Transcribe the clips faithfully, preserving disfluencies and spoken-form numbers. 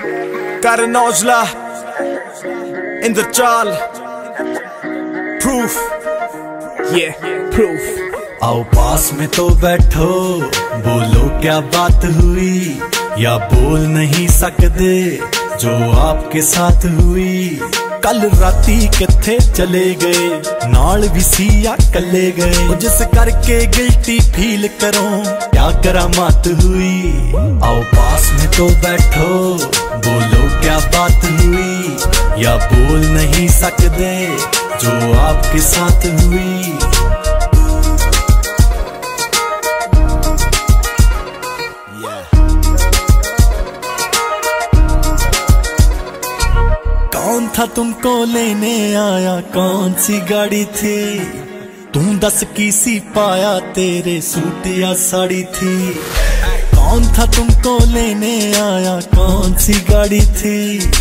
Karan Aujla in the चाल proof yeah proof। आओ पास में तो बैठो, बोलो क्या बात हुई, या बोल नहीं सकते जो आपके साथ हुई। कल राती किथे चले गए, नाल भी सिया कले गए, जिस करके गिल्टी फील करो क्या करामात हुई। आओ पास में तो बैठो, बोलो क्या बात हुई, या बोल नहीं सकते जो आपके साथ हुई। कौन था तुमको लेने आया, कौन सी गाड़ी थी, तू दस की सी पाया, तेरे सूट या साड़ी थी। कौन था तुमको लेने आया, कौन सी गाड़ी थी,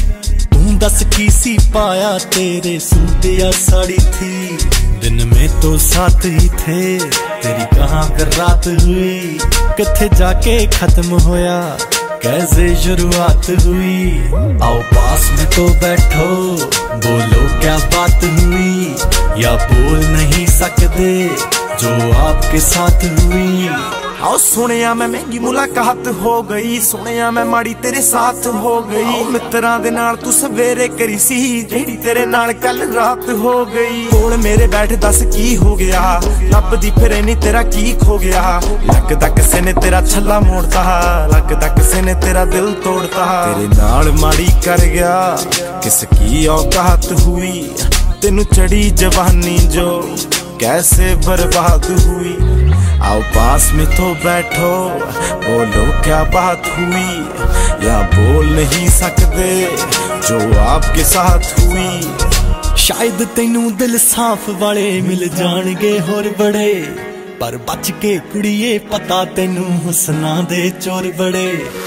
तू दस की सी पाया, तेरे सूट या साड़ी थी। दिन में तो साथ ही थे, तेरी कहाँ कर रात हुई, किथे जाके खत्म होया, कैसे शुरुआत हुई। आओ पास में तो बैठो, बोलो क्या बात हुई, या बोल नहीं सकते जो आपके साथ हुई। आओ सुनिया मैं महंगी मुलाकात हो गई, सुनिया मैं माड़ी तेरे साथ हो गई। मित्रां दे नाल तू सवेरे करी सी, जेड़ी तेरे नाल कल रात हो गई। कोल मेरे बैठ दस की हो गया, लभदी फिरे नी तेरा की खो गया। लगदा किसे ने तेरा छल्ला मोड़ता, लगदा किसे ने तेरा दिल तोड़ता। तेरे नाल माड़ी कर गया, किसकी औकात हुई, तेनू चढ़ी जवानी जो कैसे बर्बाद हुई। आओ पास में तो बैठो, बोलो क्या बात हुई, या बोल नहीं सकते जो आपके साथ हुई। शायद तेनू दिल साफ वाले मिल जाणगे होर बड़े, पर बच के कुड़िए पता तेनू हुस्ना दे चोर बड़े।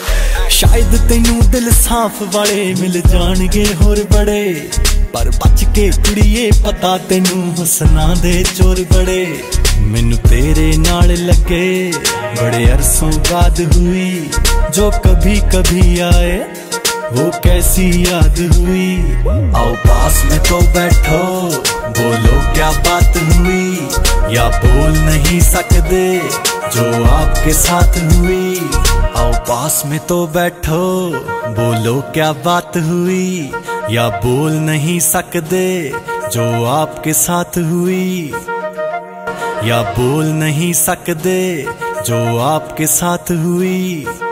शायद तेनू दिल साफ वाले मिल जाणगे होर बड़े, पर बच के कुड़िए पता तेनू हुस्ना दे चोर बड़े। मैनू तेरे नाल लगे बड़े अरसों बाद हुई, जो कभी कभी आए वो कैसी याद हुई। आओ पास में तो बैठो, बोलो क्या बात हुई, या बोल नहीं सकते जो आपके साथ हुई। आओ पास में तो बैठो, बोलो क्या बात हुई, या बोल नहीं सकते जो आपके साथ हुई। या बोल नहीं सकते जो आपके साथ हुई।